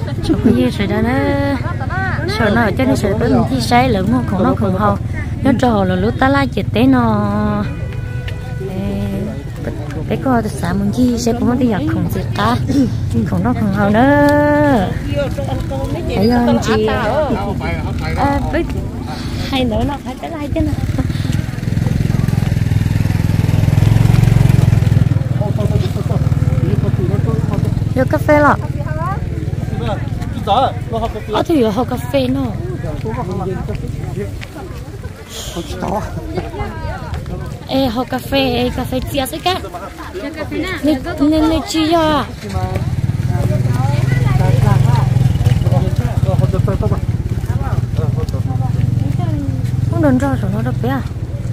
chỗ cái gì rồi đó nó sợ nó cho nên sợ cái mình thi sai lắm không không nó không hao nó trò là lúc ta la chết té nó cái co từ sáng mình chi sẽ cũng đi học không gì cả không nó không hao nữa thấy không chị biết hay nữa nó phải cái like chứ nè vô cà phê lọ thì là cà phê nó hồ cà phê chia sẻ cả nên chi à không đồn ra rồi nó đâu bé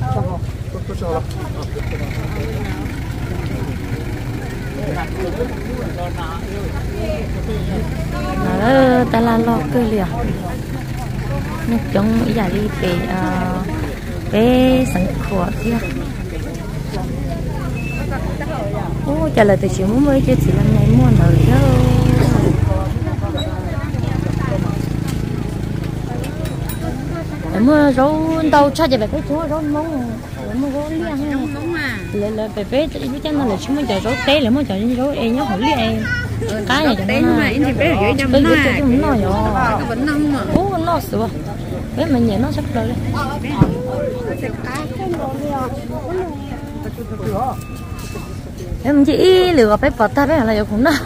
ta la lo cơ liền nó chống giả đi về sản khổ kia ô trả lời từ chiều mới chứ chỉ lần này mua nở chứ mua rau đâu cho chị bé cái chúa rau mông mua rau liền lên bé bé ít cho nó là chúng mình chở rau té là mua chở rau em nhớ hỏi liền cái này cho nó cái cái nó nhỏ ô nó sửa bé mình nhẹ nó sắp rồi em chỉ lừa bé bật ta bé là cũng nó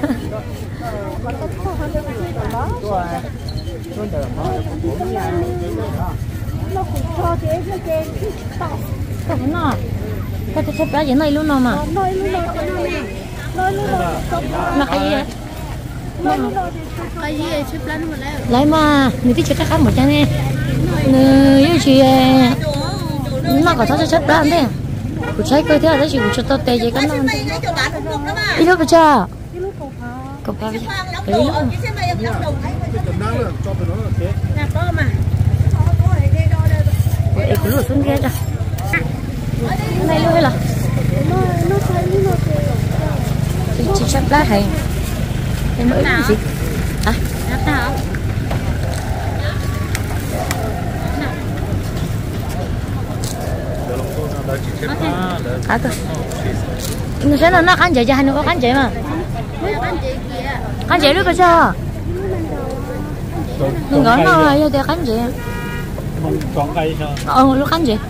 không nó cái xếp lá gì này luôn nó mà là cái gì cái gì xếp lá nó lấy mà người thích chắc một chân nè người chị nó có tháo xếp lá thế của trái cây thế là chỉ của cho tao tê gì cái nó ít lúc chưa cậu ba cái lúc cái lúa xuống kia cho này luôn là chị sắp lá hay em mới gì hả cơ người sẽ là nó ăn chị hay nó có ăn chị mà ăn chị nữa cơ sao đừng gọi nó là để ăn chị lúc ăn chị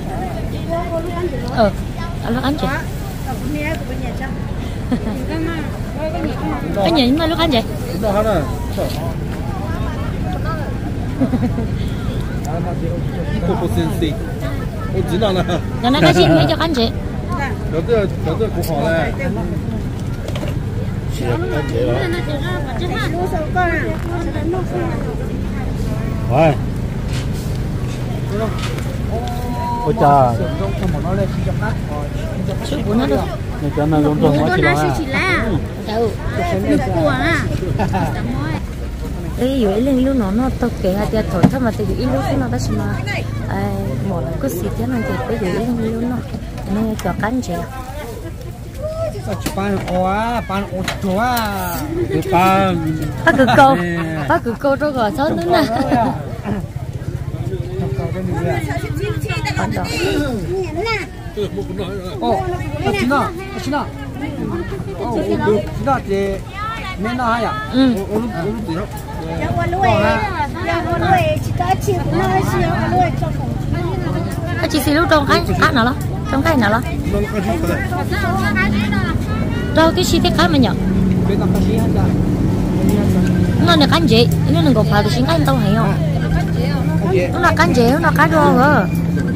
lúc ăn chị cái gì mà lúc ăn chị giờ nó cái gì mới cho ăn chị 有这不好嘞。喂，ôi trời. Chú của nó được. Này cho nó luôn luôn nó chỉ là. Ê, rồi lên lúc nó tao kể hai tia thổi thôi mà từ ít lúc nó đã xem mà một lần có xịt thế này thì cái gì lên lúc nó nên cho cắn chị pan ô à pan bác cứ câu cho gỏi sốt nữa nè 진아 제 맨날 하야 chị xí lúc trong cái nào đó trong cái nào đó đâu cái xí thế cái mà nhở nó là cánh gì nó đừng có phải xin cánh tao hay không nó là cánh gì nó là cái đồ rồi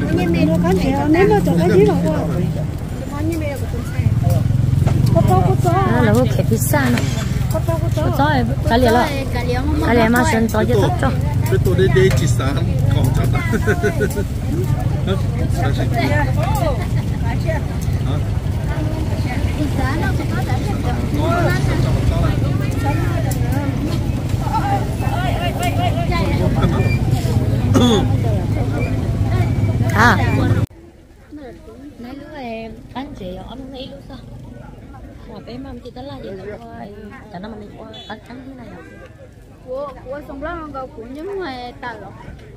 nó là cái pizza nó có cho cái liền là cái liền mà xin cho cho cho cái tổ đây chỉ sáng còn chắc nãy lúc em anh chị ông nghĩ lúc sao mà bé mâm chị tới là gì rồi cho nó mình đi qua cắn thế này của xong đó con của những người ta lộc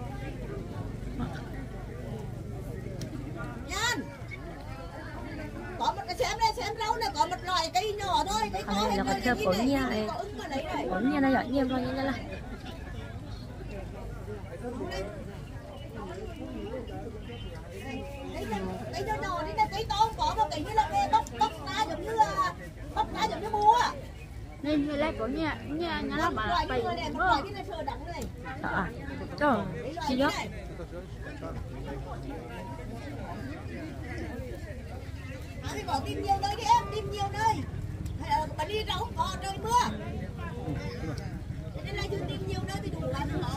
Nhân có một cái xem rau này có một loại cây nhỏ thôi cây to hết rồi cái gì này có ứng mà lấy này bổn nha nó giỏi nhiều thôi nha là cây nhỏ đi đây cây to có một cái như là cái bóc ra giống như búa nên như lấy của nhà nó bà bày này một loại cái này sờ đắng này trời chị gió thì bỏ tìm nhiều nơi đi em tìm nhiều nơi bà đi ra không có trời mưa nên là tìm nhiều nơi thì đủ lắm hả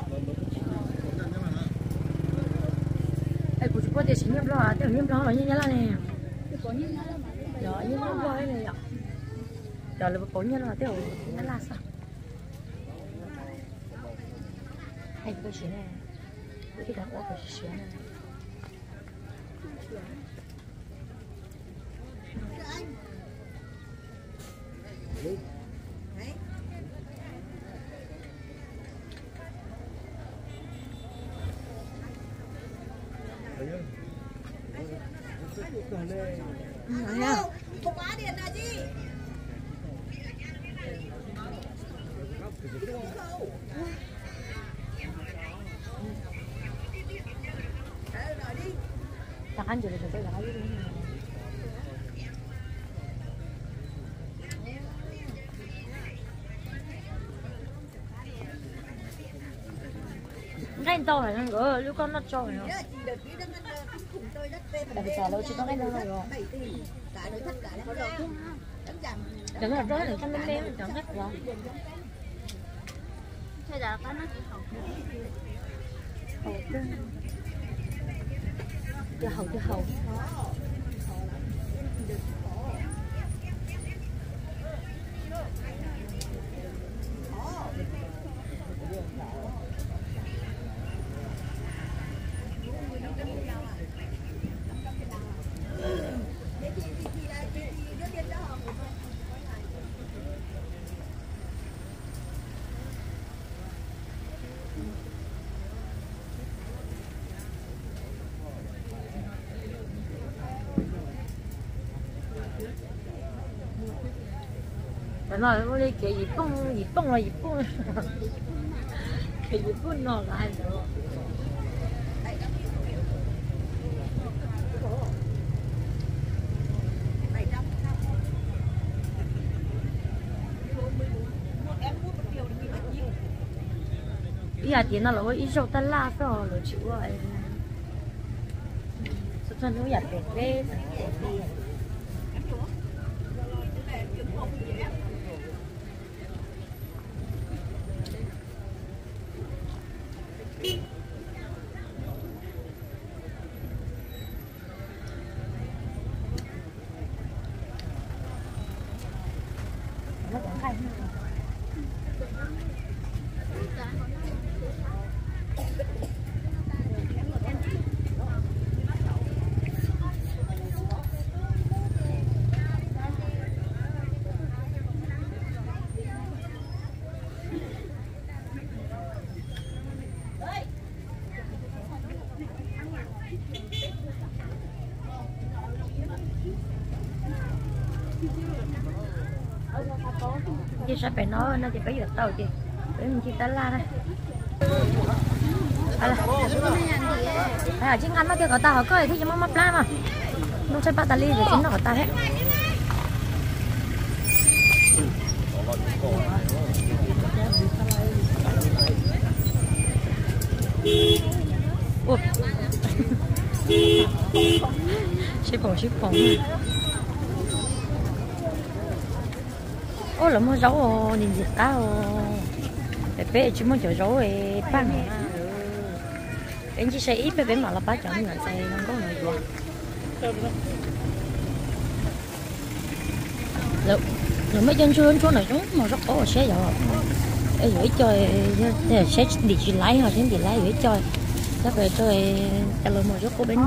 ai cũng có thể xin nhầm lo à, nhầm lo là như thế này rồi như nó rồi này rồi là bố nhân là tiểu nó là sao hay cái chuyện này cái đó có cái chuyện này không á điện là gì thằng anh rồi tôi lại cái to này nó gỡ lúc con nó cho này không tại vì sao đâu chỉ có cái đâu rồi đừng là đó là trong bên đen chẳng hết rồi thế là cái nó chỉ học cái hầu nói nó đi cái gì bông là gì bông cái gì bông nó lại rồi bây giờ tiền nó là ít rau ta la sao rồi chịu rồi sao cho nó giặt về nó cũng hay chị sẽ phải nói nó thì phải được tàu chị để mình chị ta la đây à chính anh nó kêu có tao có thì cho mắm la mà nó sẽ bắt ta đi rồi chính nó có tao hết ship phồng ô là mua rau nhìn gì tao để bé chỉ muốn chở rau để bán mà anh chỉ xây ít bé mà là bán chọn là xây không có người gì rồi mấy chân chưa chỗ này chúng mà rất có xe rồi ở dưới chơi để sẽ đi chỉ lái hoặc đến đi lái dưới chơi chắc về chơi trả lời một chút cô bên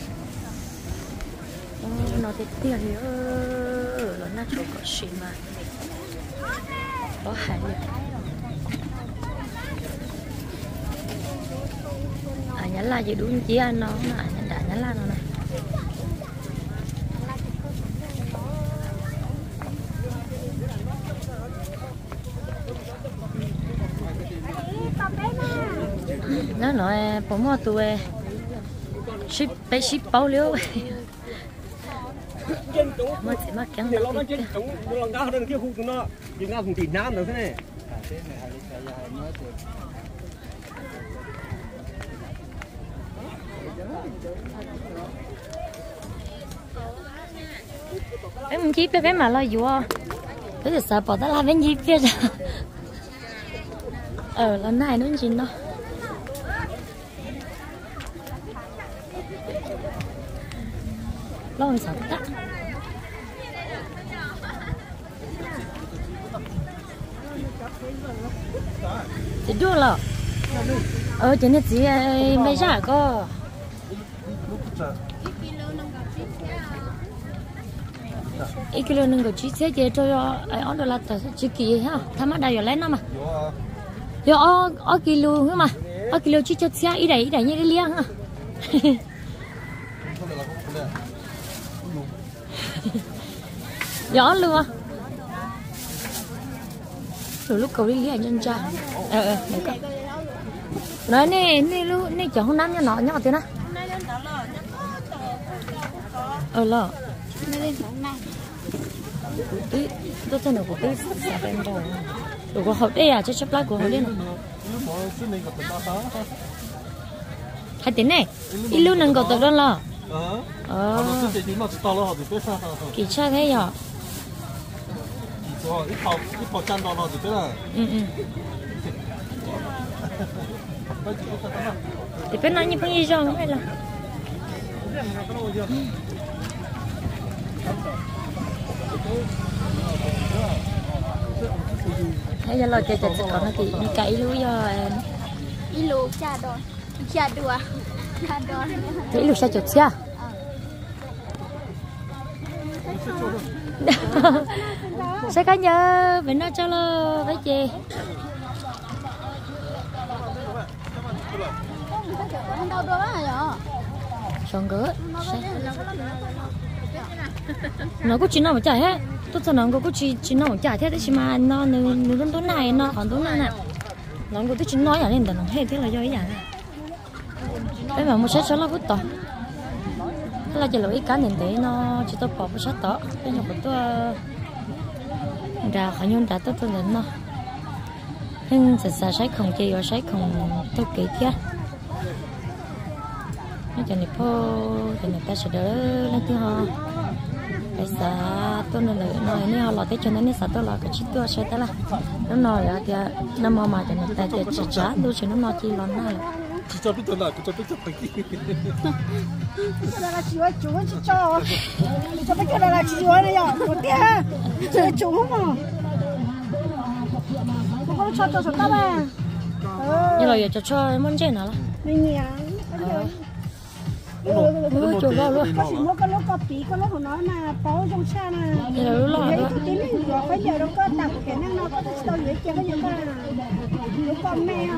nó thì tiền thì là nó chỗ có gì mà có hại là gì đúng chỉ ăn nó đã nhá là nó này nó nói bố mò tụi ship bao liêu mà chỉ mà kéo nó trên chúng nó lòng cao hơn kia khu chúng nó nhưng ngao cùng tỉ nam nữa thế này em chỉ biết mà lo dùa cái gì sợ bỏ ta la bên gì biết lần này nó gì nó lo sợ tắt thì đua là cho nên chị mấy giá có ít kilo nâng có chỉ thế chứ cho ai ăn được là chỉ kỳ ha tham ăn đây rồi lấy nó mà rồi ở kilo nữa mà ở kilo chỉ cho xe ít đấy như cái liang ha gió luôn rồi lúc cầu đi lý anh cha nói nè lúc nè chọn hôm năm nhỏ thế nào lo tôi thấy nó có cái sạch bên đó đồ của họ đây à chứ chấp lại của họ đây này hai tiếng này ít lúc nâng cầu tập đó lo kỳ cha thế nhở thì bên nó như bao nhiêu rồi hay là hay là chơi còn nó thì đi cày lúa do ilu cha đòn thế lúa sao chụp xa sẽ cá nhớ bên nó cho lo với chị xong gỡ nó có chuyện nào mà chạy hết tôi cho nó có chuyện nào mà chạy thế đấy mà nó nửa tối này nó còn tối nay nè nó có chuyện nói ở đây là nó hay thế là do ý dạng đấy mà một số nó cũng to thế là chỉ là ít cá nền để nó chỉ tôi bỏ một số to cái nhỏ của tôi ra khỏi nhung ra tôi đến nó nhưng sẽ sấy không chơi rồi sấy không tôi kỹ kia cho nên cho nên ta sẽ đỡ lên thứ hai bây giờ tôi nói nếu họ lọt tới cho nên sao tôi lọt cái chiếc tôi sẽ tới là nó nói là thì nó mà cho nên ta chỉ trả tôi chỉ nó nói chỉ lọt này chỉ cho biết tôi là cái gì cái là chỉ cho biết cái là chỉ này à một tia chủ không mà không cho ta mà như là giờ cho món chơi nào mình nhỉ chuột lo luôn có chỉ mua cái lỗ cà phí cái lỗ của nó là bó trong xa nè vậy tí nữa rồi bây giờ nó có tập cái năng nó có tao dưới kia cái gì cả nó con mẹ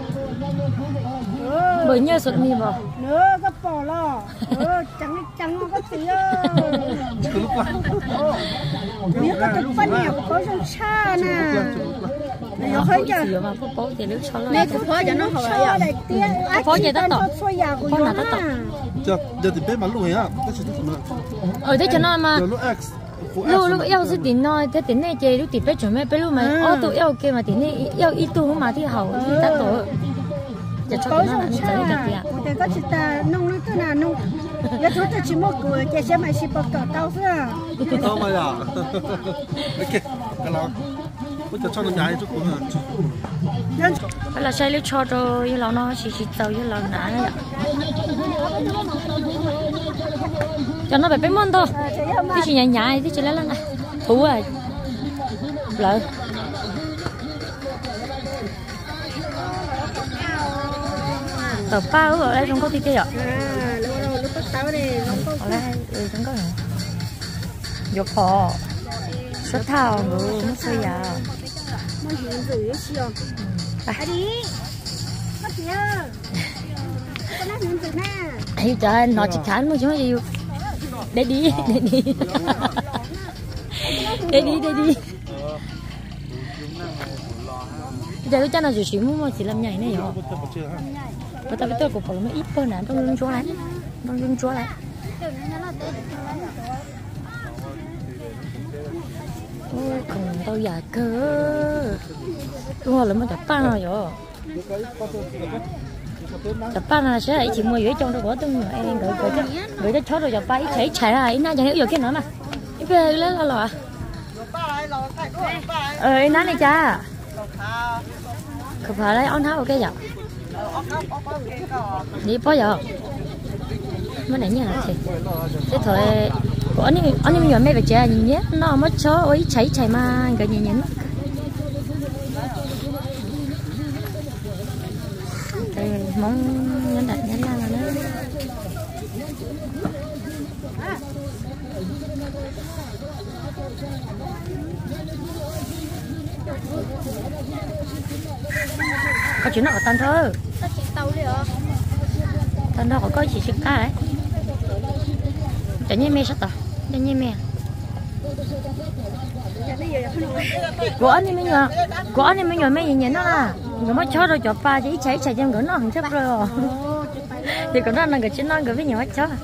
bởi nhớ sụt mi vào nữa cái bò lo trắng nó có tí nếu có thực phân nhiều có trong xa nè nó hơi giờ mà phố thì nước cho này cũng có cho nó hỏi để tia phố gì tất tỏ phố nào tất tỏ giờ thì bé mà lùi á cái gì đó thế cho nó mà lúc yêu是点呢？这点呢，这都点不准咩？比如咪我都要嘅嘛，点呢要一度嘛啲後啲得到，就出點啦，你就呢個啲啊。 我哋嗰次ta弄nó tức là弄，有時候就只冇攰，這些咪是不搞到是啊。 到咪啊？OK，cái nào？我就穿到廿足咁啊。 係啦，細啲錯咗，一樓呢時時就一樓難啦。cho nó bị món thôi, cái chuyện nhảy nhảy cái chuyện lớn này, thú à, lợi, tờ bao ở đây không có tí kia ạ, ở đây không có nữa, dọc phò, sốt thảo nữa, nó sôi già, ấy trời nó chỉ khán mà chúng yêu để đi giờ tôi cho nó chỉ muốn chỉ làm nhảy này rồi và tao biết tôi cũng phải nó ít hơn nè trong lưng chúa lại ôi còn tao già cơ đúng rồi là mới chặt pan rồi chặt pan là sẽ chỉ mua dưới trong đó có từng em gửi cho chó rồi chặt pan ít chạy ra ít na chẳng hiểu cái nữa mà ít về lấy là lọ ít na này cha không phải lấy ón tháo cái giờ đi bao giờ mới nãy nhà thì thế thôi có anh nhỏ mấy về chơi nhìn nhé nó mất chó ấy chạy mà cái gì nhỉ đây mong nhân đặt nhân là nó có chuyện nó ở tan thôi tan đó có chỉ cá đấy chẳng như mẹ sao ta chẳng như mẹ của anh mới nhỏ mấy gì nhỉ nó là nó mới chó rồi chó ba chỉ chạy trong cửa nó không chấp rồi thì còn nó là cái chân nó cái với nhỏ chó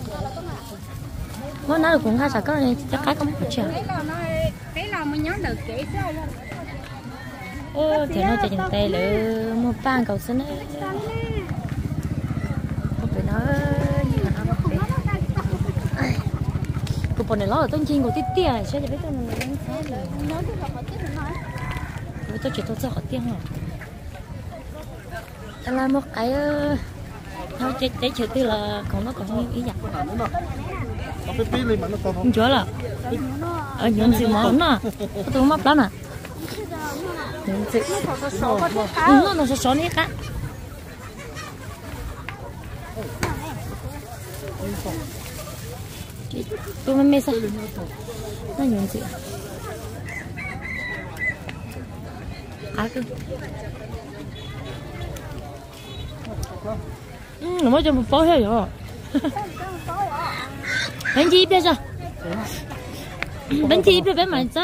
nó nói cũng hay sao có chắc cái không có chuyện cái là mới nhớ được kỹ sao thì nó chạy trên tay lỡ một bàn cầu xin ấy không phải nói gì mà nó cái bọn này nó ở trong chiên của tít này sẽ biết tôi là đánh sao rồi nói tôi chỉ tôi sẽ hỏi tiếng rồi là một cái nó chạy chơi tư là còn nó còn nhiều ý dạng không chúa là ở những gì món nè tôi mắp lắm nè nó sẽ xóa nét á tôi mới mê sao nó nhuận gì nó mới cho một phố hết rồi bánh chi biết chưa bánh chi biết mà sao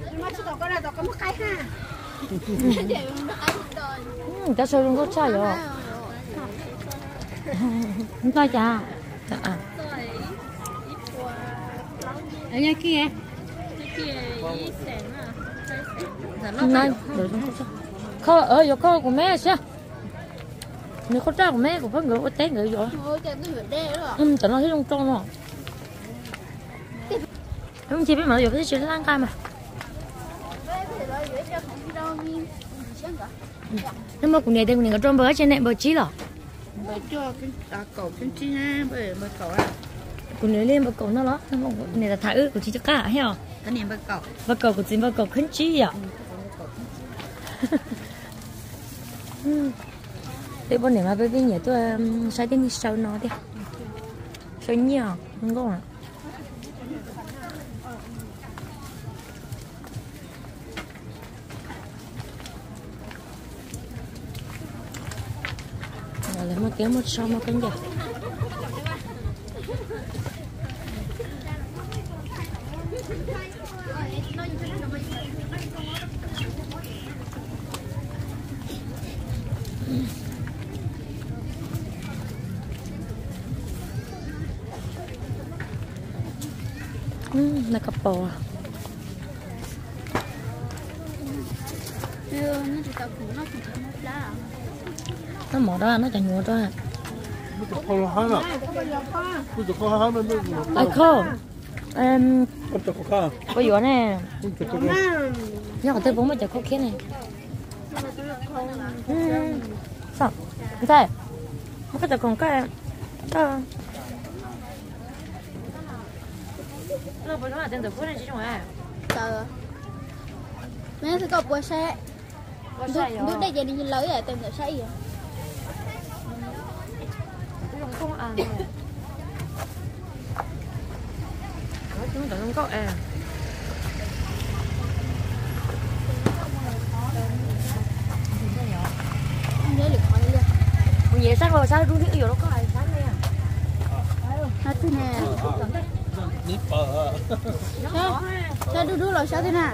ta sôi luôn có chai rồi không phải chả ở nhà kia này không ở chỗ con của mẹ sao nếu con trai của mẹ của con người có té người rồi tao nói thấy trong rồi không chỉ biết mở rồi cái chuyện lan cam mà nhưng mà cũng này đây cũng này có trong bờ trên này bờ chí rồi bờ cho cái cầu trên chi nha bờ cầu à cũng này lên bờ cầu nó này là thải của chị cho cả hay không cái này bờ cầu của chị bờ cầu khấn chí à để bọn này mà bây giờ tôi sai đến đi sau nó đi sau nhiều không có à là một kéo một sau một cánh giờ là cặp bò nó mỏ đó nó chẳng nhua đó ai khô bây giờ nè nhớ tới bố mới chả khô kia này sao thế nó có chả còn cái nó bây giờ là tiền từ phút này chứ không à mẹ sẽ có bữa xe lúc đây giờ đi lấy à tiền từ xe gì không ăn chúng ta không có à nhớ được hỏi đi nhẹ sáng rồi sao đu nước rồi nó có ai sáng nè hết thế nè Nít bờ. sao đu rồi sao thế nè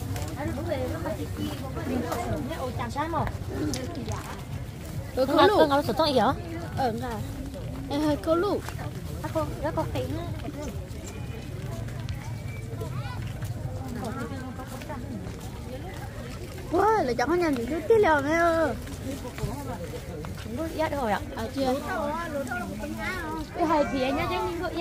ôi chàng sáng mà rồi có lù ngồi sụt thôi hả rồi hơi có lù nó có tí quá là chẳng có nhận gì tiếp liệu mẹ ơi có giá rồi ạ chưa cái hai thì anh nhá chứ nhưng có giá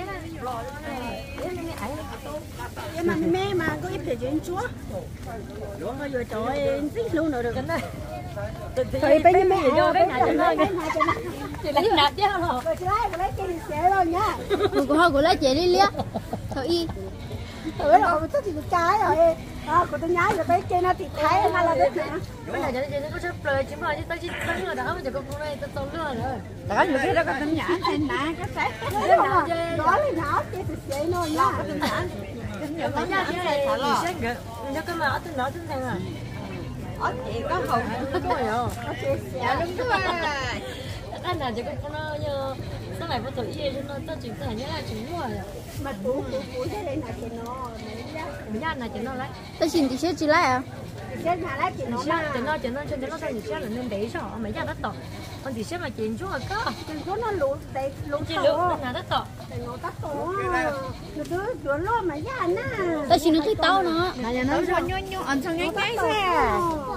mà mẹ mà có ít để chuyện chúa bây giờ trời thích luôn rồi được cái này thì bây giờ mẹ vô cái nào cho nó chị lấy nạp chứ không lấy chị sẽ rồi nhá của lấy chị đi liếc thôi y rồi mình thích thì được trái rồi của tôi nhái rồi tới kia nó thì thái hay là đấy bây giờ chị nó có sắp lời chứ mà tới chị tới rồi đó bây giờ con này tôi tốn nữa rồi đó nhiều khi đó có tấm nhãn này nè cái phải đó là nhỏ chị thì sẽ nói nhá nó nha chứ này thì sẽ nó có mà ở trên đó trên thằng à ở chị có hồng có rồi dạ đúng rồi anh là chỉ có nó như sau này có tuổi gì cho nó tôi chỉ là nhớ là chỉ mua rồi mà bố thế này là chị nó mình nhớ là chỉ nó lấy tôi xin thì sẽ chỉ lại à sẽ nhà lại chị nó mà chỉ nó sao thì sẽ là nên để sao mấy nhà đất tỏ còn thì sẽ mà chuyện chú ở có chuyện chú nó lụt đấy lụt chỉ lụt nhà đất tỏ nó tắt tổ nó đứa lo mà ra nè tôi xin nó thích tao nữa là nhà nó cho nhô ăn xong nhái nhái xe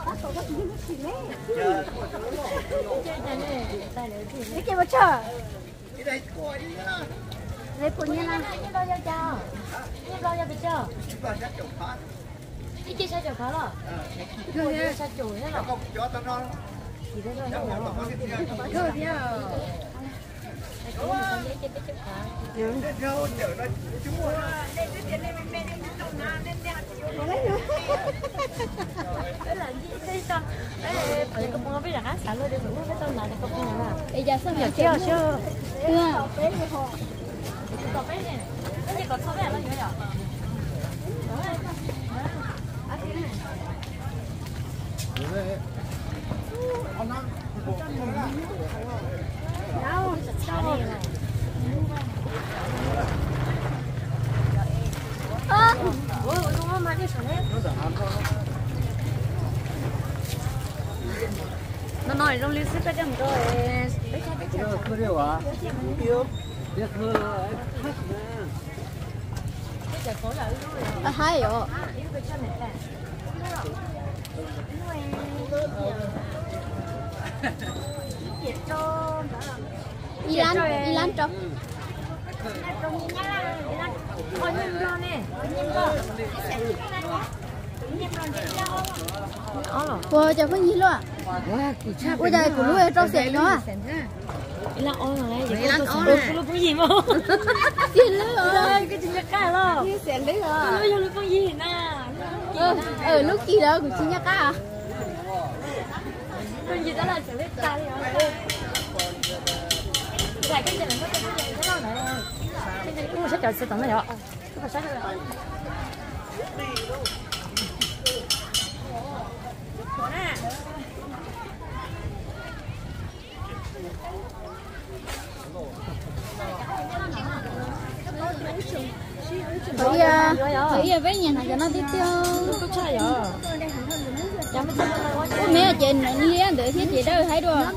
cái kia mà chờ lấy cuốn như nào đi đâu cho đi đâu cho chưa đi chơi sao khó rồi rồi sao chủ thế nào thì thế thôi rồi đi bây giờ sao giờ chưa chưa nó nói trong lý sức cái chấm rồi Có điều à? Yêu. Biết hơn hay rồi Ilan trong wow chả có gì luôn à ôi trời của lui trong xe nó à Ilan ôi mà này Ilan ôi nó có gì mà xin lỗi ơi cái chuyện cái lo như xe đấy à nó vô có gì nè lúc kia đó của chị nhá cá à con gì đó là xử lý ta đi rồi lại cái gì này nó cái lo này cái gì cũng sẽ chờ sự tận này ạ cái phải rồi bây giờ với nhà này cho nó tiếp theo mẹ chị liên đợi thiết chị đâu thấy được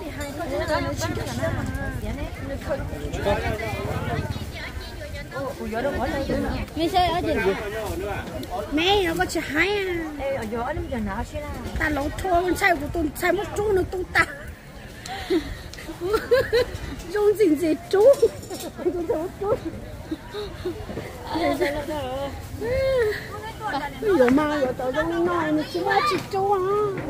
mẹ sao ở chị mẹ nó có chị hay à ta lẩu thua con trai của tôi trai mất chú nó tung ta rung gì chú有吗？有到中那你去哪去走啊？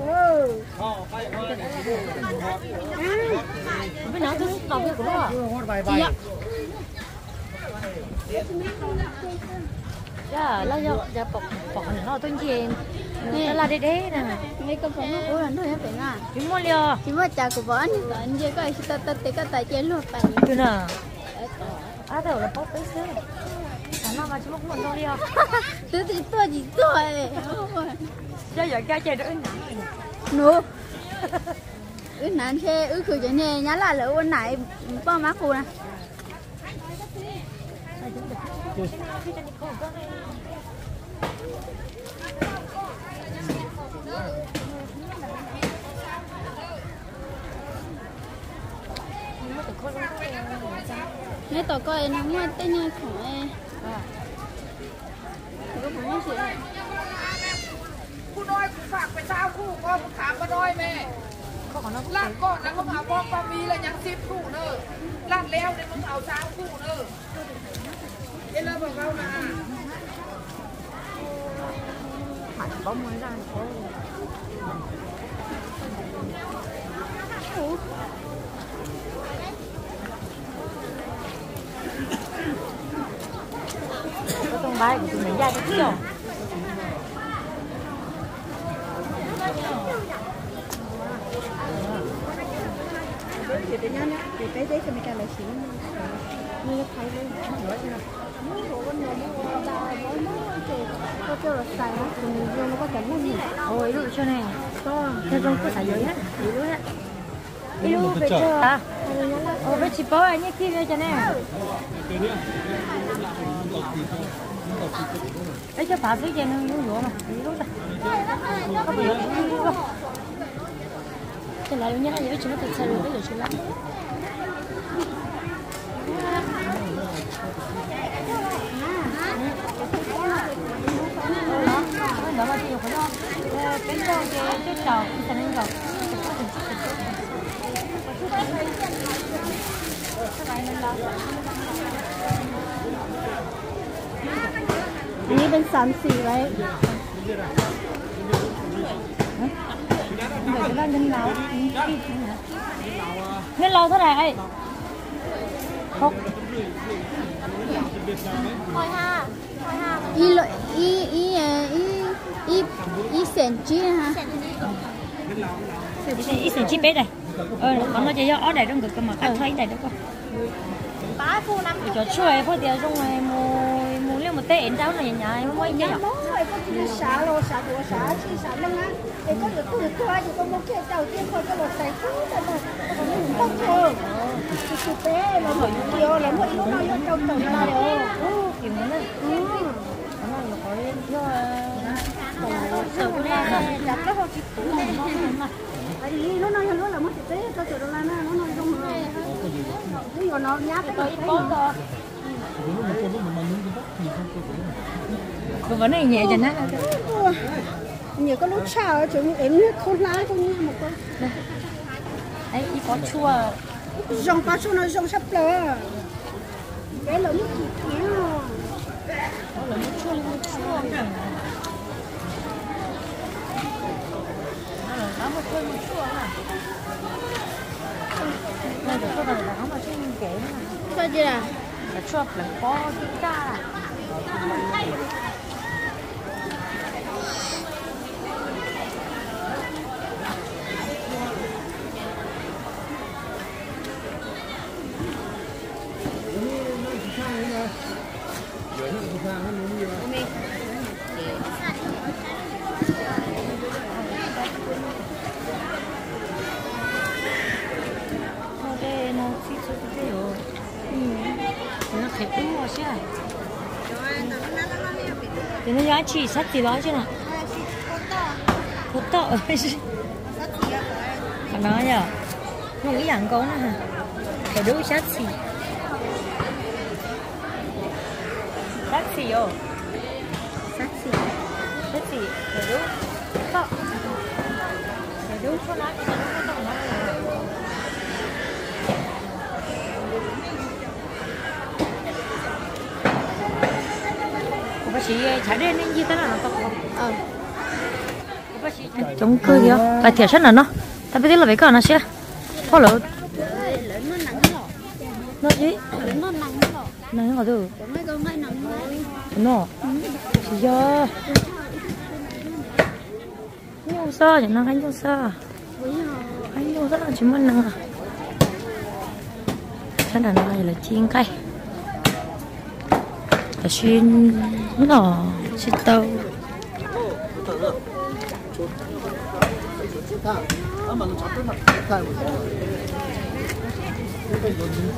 bây giờ tôi đọc được của nó chị ạ dạ là giờ bọc nó tôi chèn là để nè mấy con phóng nó của nó thôi phải à chúng mua liều chúng mua trà của vợ anh giờ coi ta cái tài chế luôn phải từ nào đầu là bóc cái xứ nó mà chúng muốn đâu liều tôi thì tôi gì tôi giờ giờ cha chơi được nữa ứ nán xe ứ khử cái này nhá là lỡ quân này bao má cô nè nếu tao coi nó mua tới nhà khỏe có phải nói gì cô nói cũng phạt phải sao khu con khám mà nói mẹ lát con là không áo bom bao mi là nhắn ship khu nữa lát leo để không áo sao khu nữa thế là bảo đâu là phải bóng mới ra có tung bay của tụi mình ra được chưa? thì tự nhiên thì cái đấy thì mình trả lại xíu như nó thay lên muốn bộ con người muốn đào muốn có kêu là xài á thì mình vô nó có cảm muốn gì ôi đủ cho này có theo trong có xài dưới hết dưới hết yêu về chưa à ôi với chị bố anh nhé kia cho nè đấy cho bà phía trên nó nhổ mà lúc này có bị không cái lại nhá giờ chúng nó tự xây rồi chúng lắm đó mà chị có cái đó cái trò cái này rồi อันนี้เป็น3-4ไว้เดี๋ยวจะได้เงินเราเงินเราเท่าไหร่6 อีเซนจีฮะ ít tiền chip bé này còn nó chỉ do ở đây trong cực mà cắt thấy này đúng không bá phu năm cho chơi có tiền trong này mua liên một tệ cháu này nhà mới nhớ có xả đồ xả đồ xả chi xả lưng á để có được thôi thì có một cái đầu tiên thôi cái lột sấy cũng là còn những tóc thôi thì bé là một điều là một lúc nào trong tổng là rồi kiểu như này nó là có lên cho sợ cái đặt nó không chịu cũng mà thì nó nói là mất thực tế cho tụi nó nói trong rồi ví dụ nó nhát cái rồi vấn này nhẹ cho nó nhiều có lúc sao chúng em nước không lá không như một con ấy có chua dòng có chua nó dòng sắp lờ cái lỡ nước gì kia là nước chua nó một chua à này được có là nó mà chua kể sao chứ à là chua là có cái ca thì nó giá trị sắt thì đó chứ nào cốt tợ còn nói nhở một cái dạng cấu nữa hả phải đủ sắt gì vô sắt xì phải đủ tợ phải đủ cho nó cho nó tợ nó bác sĩ trả đến nên gì thế nào nó chúng cười kìa và thiệt rất là nó ta biết là mấy con nó sẽ có lỡ nó gì nặng vào từ nó chỉ do nhiều sao chẳng năng anh nhiều sao anh nhiều rất là chỉ muốn năng à chắc là nó này là chiên cây là xuyên nó xuyên tàu mà nó chặt cái mặt thay một cái cái đồ gì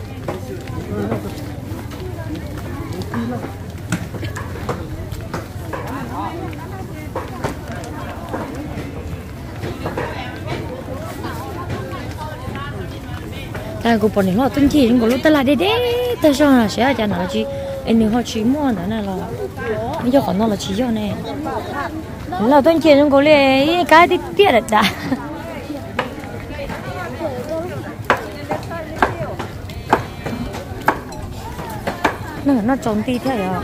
cái của bọn nó tuân chỉ của lúc ta lại đấy ta sao là sẽ cho nó chứ anh họ chỉ mua nữa này là bây giờ còn nó là chỉ cho này là tuân chỉ của lấy cái đi tiết được đã nó trồng tí thế rồi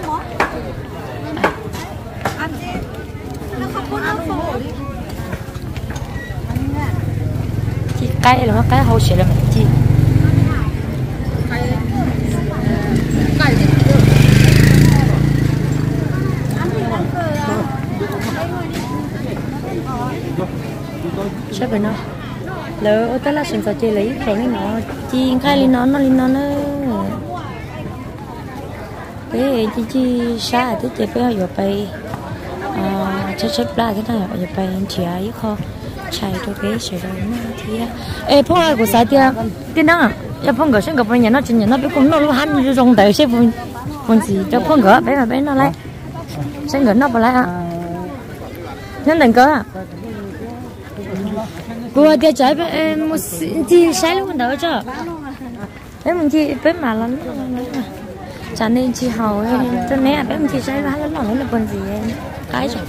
chị cái là nó cái hậu sẽ là mình chị sao vậy nó lỡ ô tô là sinh hoạt chơi lấy rồi nó chi khai lên nó cái chi xa thì chơi phải học bài chơi la cái này học bài chỉ ấy kho chạy cho cái sợi đó nó thì ê phong ai của sao tia tiên năng à phong gỡ sinh gặp nhà nó trên nhà nó biết cũng nó hắn rong tới xếp phong gì cho phong gỡ bé mà bé nó lấy sinh gỡ nó vào lại à nhân đừng cỡ à cô tia trái bé một chi sai luôn đỡ cho bé mình chi bé mà lắm cho nên chị hầu cho nên bé mình chi sai lắm nó là con gì cái rồi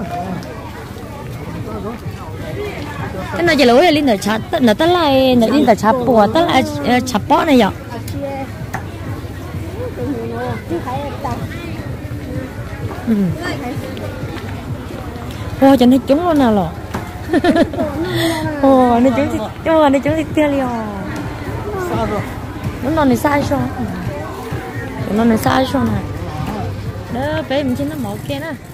cái này chỉ lối lên để chặt nó tới lại nó lên để chặt bùa tới lại chặt bó này vậy ô cho nó trúng luôn nào lọ ô nó trúng thì tiêu liò nó này sai sao nó này sai sao này đó bé mình trên nó mỏ kia nè